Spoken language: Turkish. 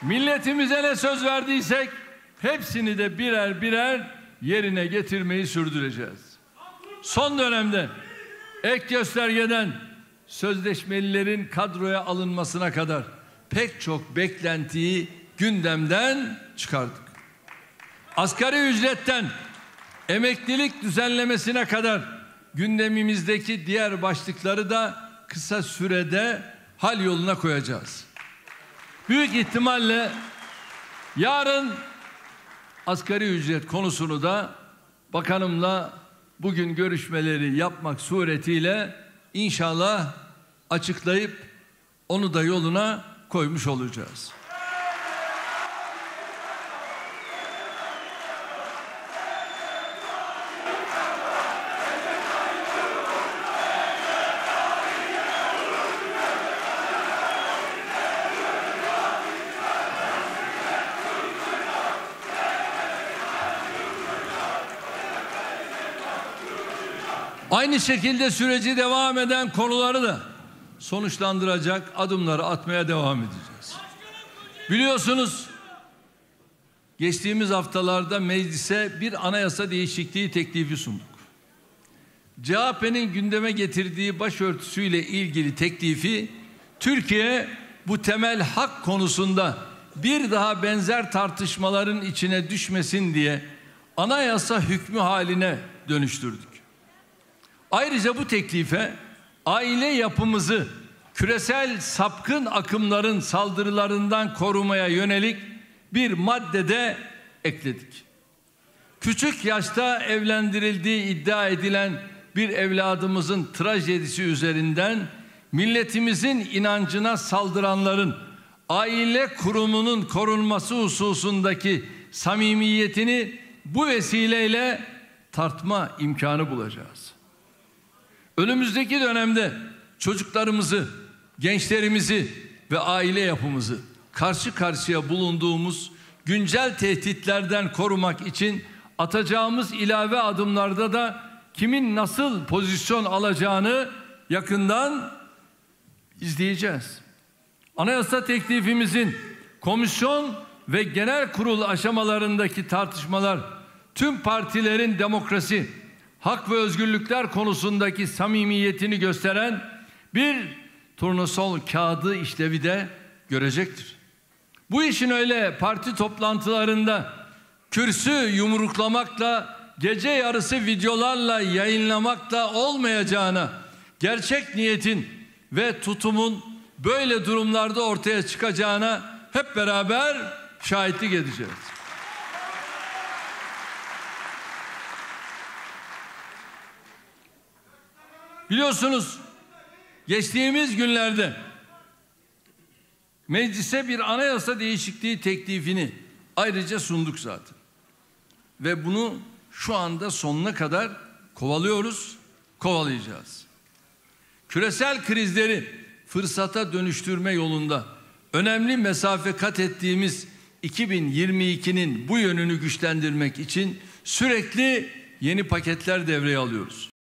Milletimize ne söz verdiysek hepsini de birer birer yerine getirmeyi sürdüreceğiz. Son dönemde ek göstergeden sözleşmelilerin kadroya alınmasına kadar pek çok beklentiyi gündemden çıkardık. Asgari ücretten emeklilik düzenlemesine kadar gündemimizdeki diğer başlıkları da kısa sürede hal yoluna koyacağız. Büyük ihtimalle yarın asgari ücret konusunu da bakanımla bugün görüşmeleri yapmak suretiyle inşallah açıklayıp onu da yoluna koymuş olacağız. Aynı şekilde süreci devam eden konuları da sonuçlandıracak adımları atmaya devam edeceğiz. Biliyorsunuz geçtiğimiz haftalarda meclise bir anayasa değişikliği teklifi sunduk. CHP'nin gündeme getirdiği başörtüsüyle ilgili teklifi Türkiye bu temel hak konusunda bir daha benzer tartışmaların içine düşmesin diye anayasa hükmü haline dönüştürdük. Ayrıca bu teklife aile yapımızı küresel sapkın akımların saldırılarından korumaya yönelik bir madde de ekledik. Küçük yaşta evlendirildiği iddia edilen bir evladımızın trajedisi üzerinden milletimizin inancına saldıranların aile kurumunun korunması hususundaki samimiyetini bu vesileyle tartma imkanı bulacağız. Önümüzdeki dönemde çocuklarımızı, gençlerimizi ve aile yapımızı karşı karşıya bulunduğumuz güncel tehditlerden korumak için atacağımız ilave adımlarda da kimin nasıl pozisyon alacağını yakından izleyeceğiz. Anayasa teklifimizin komisyon ve genel kurul aşamalarındaki tartışmalar tüm partilerin demokrasi, hak ve özgürlükler konusundaki samimiyetini gösteren bir turnusol kağıdı işlevi de görecektir. Bu işin öyle parti toplantılarında kürsü yumruklamakla, gece yarısı videolarla yayınlamakla olmayacağına, gerçek niyetin ve tutumun böyle durumlarda ortaya çıkacağına hep beraber şahitlik edeceğiz. Biliyorsunuz geçtiğimiz günlerde meclise bir anayasa değişikliği teklifini ayrıca sunduk zaten. Ve bunu şu anda sonuna kadar kovalıyoruz, kovalayacağız. Küresel krizleri fırsata dönüştürme yolunda önemli mesafe kat ettiğimiz 2022'nin bu yönünü güçlendirmek için sürekli yeni paketler devreye alıyoruz.